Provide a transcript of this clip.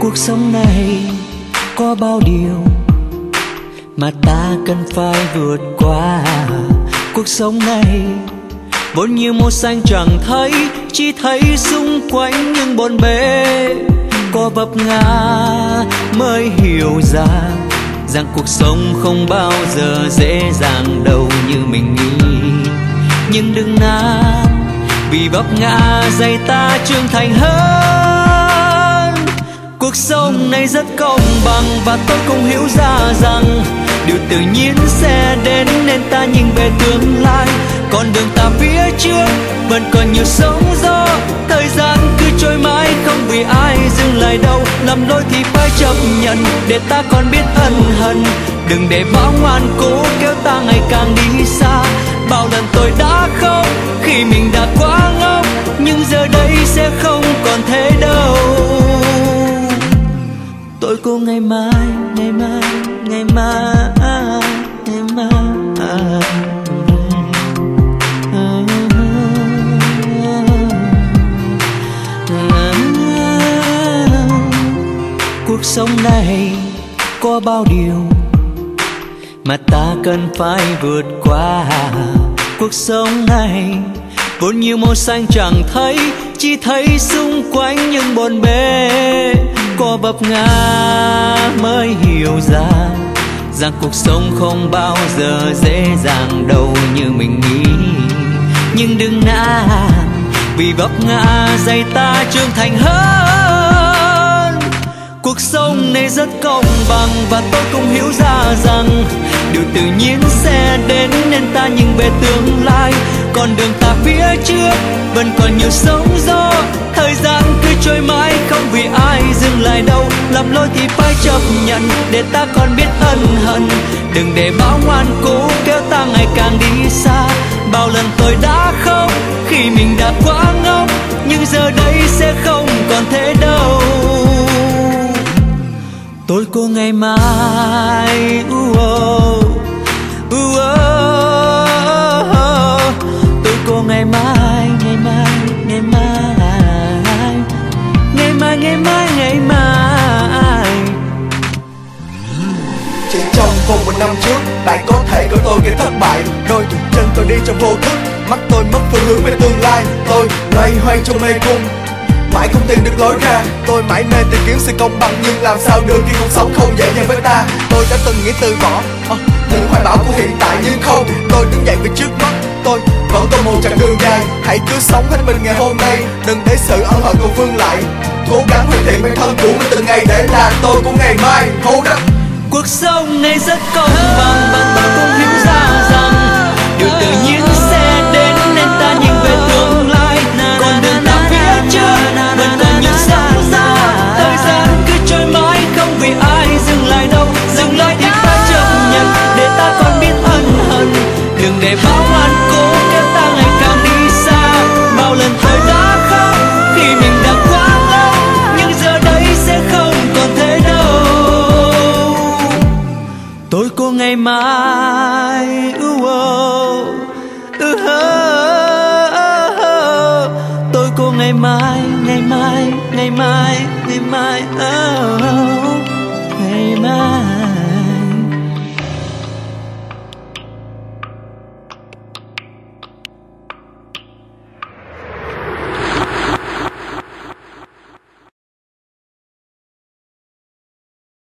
Cuộc sống này có bao điều mà ta cần phải vượt qua. Cuộc sống này vốn như màu xanh chẳng thấy, chỉ thấy xung quanh những bộn bề. Có vấp ngã mới hiểu ra rằng cuộc sống không bao giờ dễ dàng đâu như mình nghĩ. Nhưng đừng nản vì vấp ngã dạy ta trưởng thành hơn. Cuộc sống này rất công bằng và tôi cũng hiểu ra rằng điều tự nhiên sẽ đến, nên ta nhìn về tương lai. Con đường ta phía trước vẫn còn nhiều sóng gió, thời gian cứ trôi mãi không vì ai dừng lại đâu. Lầm lỗi thì phải chấp nhận để ta còn biết ân hận. Đừng để bão ngoan cố kéo ta ngày càng đi xa. Bao lần tôi đã khóc khi mình đã quá ngốc, nhưng giờ đây sẽ không còn thế đâu. Tôi có ngày mai, ngày mai, ngày mai, ngày mai. Cuộc sống này có bao điều mà ta cần phải vượt qua. Cuộc sống này vốn nhiều màu xanh chẳng thấy, chỉ thấy xung quanh những bộn bề. Có vấp ngã mới hiểu ra rằng cuộc sống không bao giờ dễ dàng đâu như mình nghĩ. Nhưng đừng nản vì vấp ngã dạy ta trưởng thành hơn. Cuộc sống này rất công bằng và tôi cũng hiểu ra rằng điều tự nhiên sẽ đến, nên ta nhìn về tương lai. Con đường ta phía trước vẫn còn nhiều sóng gió, thời gian cứ trôi mãi không vì ai dừng lại đâu. Làm lỗi thì phải chấp nhận để ta còn biết ân hận. Đừng để bão ngoan cố kéo ta ngày càng đi xa. Bao lần tôi đã khóc khi mình đã quá ngốc, nhưng giờ đây sẽ không còn thế đâu. Tôi có ngày mai, tôi có ngày mai, ngày mai, ngày mai, ngày mai, ngày mai, ngày mai. Chỉ trong vòng một năm trước, bạn có thể coi tôi kẻ thất bại. Đôi chân tôi đi trong vô thức, mắt tôi mất phương hướng về tương lai. Tôi loay hoay trong mê cung, mãi không tìm được lối ra. Tôi mãi mê tìm kiếm sự công bằng, nhưng làm sao được khi cuộc sống không dễ dàng với ta. Tôi đã từng nghĩ từ bỏ những hoài bão của hiện tại, nhưng không. Tôi đứng dậy về trước mắt, tôi vẫn còn một chặng đường dài. Hãy cứ sống hết mình ngày hôm nay, đừng để sự ân hận còn vương lại. Cố gắng hoàn thiện bản thân của mình từng ngày để là tôi của ngày mai. Hold up. Cuộc sống này rất công bằng và tôi cũng hiểu ra rằng điều tự nhiên sẽ đến, nên ta nhìn về tương lai. Con đường ta phía trước vẫn còn nhiều sóng gió, thời gian cứ trôi mãi không vì ai dừng lại đâu. Dừng lại thì phải chấp nhận để ta còn biết ân hận. Đừng để bão ngoan cố kéo ta ngày càng đi xa. Bao lần tôi đã khóc khi mình đã quá ngốc, nhưng giờ đây sẽ không còn thế đâu. Tôi có ngày mai, tôi có ngày mai, ngày mai, ngày mai, ngày mai, ngày mai.